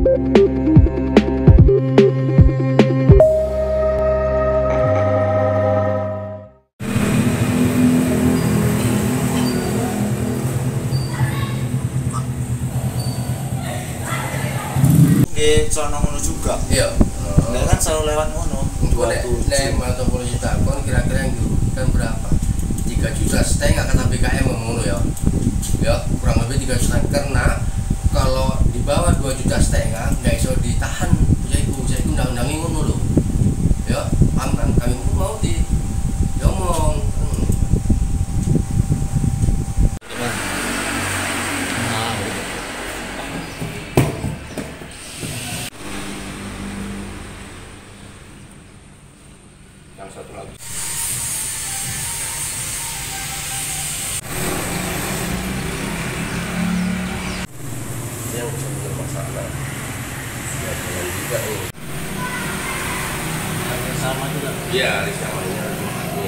Sono ngono juga. Iya. Nah, kan selalu lewat ngono. Nek atau polisi takon kira-kira yang dirugikan berapa? 3,5 juta kata BKM ngono ya. Ya, kurang lebih 3 juta karena kalau di bawah 2,5 juta nggak iso ditahan. Saya itu undang-undangnya ngono lho. Ya, aman kami mau diomong. Yang satu lagi. Yang benar masalah. Ya jangan juga ini. Harga sama juga. Iya, risamanya ini.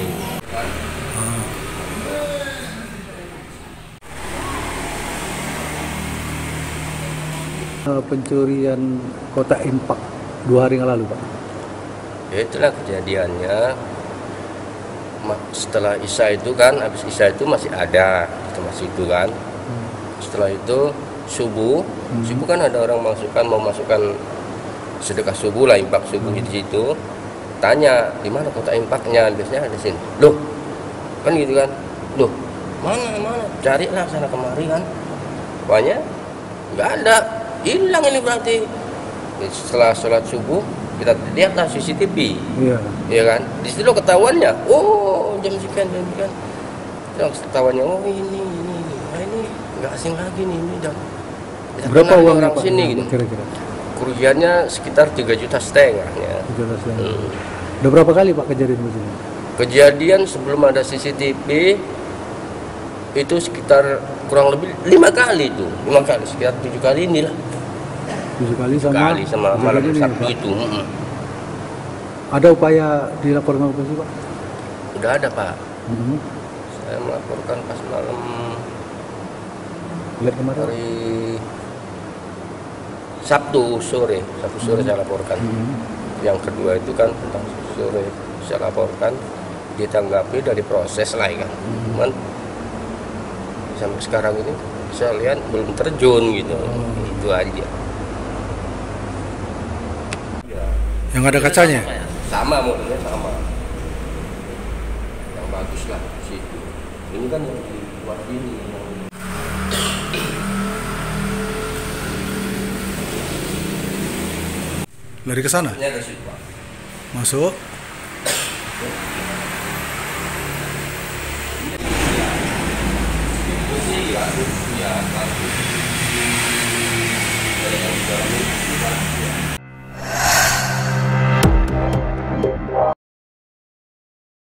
Pencurian kotak impak 2 hari yang lalu, Pak. Ya itulah kejadiannya. Setelah Isya itu kan, habis Isya itu masih ada di masjid itu kan. Setelah itu subuh kan ada orang mau masukkan sedekah subuh lah, impak subuh di situ. Tanya di mana kotak impaknya, biasanya ada sini. Loh, kan gitu kan. Loh, mana? Carilah sana kemari kan. Pokoknya nggak ada, hilang ini berarti. Setelah sholat subuh kita lihatlah CCTV, iya kan, di situ ketahuannya, oh jam sekian, terus ketahuannya, oh ini nggak asing lagi nih, ini udah berapa uangnya Pak? Sini gitu. Kira-kira kerugiannya sekitar 3,5 juta ya. Udah berapa kali Pak kejadian begini? Kejadian sebelum ada CCTV itu sekitar kurang lebih 5 kali itu, sekitar 7 kali inilah. 7 kali sama malam Sabtu itu. Ada upaya dilaporkan ke polisi Pak? Udah ada Pak. Saya melaporkan pas malam hari Sabtu sore saya laporkan. Yang kedua itu kan tentang sore saya laporkan, ditanggapi dari proses lah kan. Cuman sampai sekarang ini saya lihat belum terjun gitu. Itu aja. Yang ada kacanya? Sama modelnya sama. Yang bagus lah situ. Ini kan yang dibuat ini. Lari ke sana? Ini ada situ Pak. Masuk. Ini ya, bagus. Dari yang di dalam ini.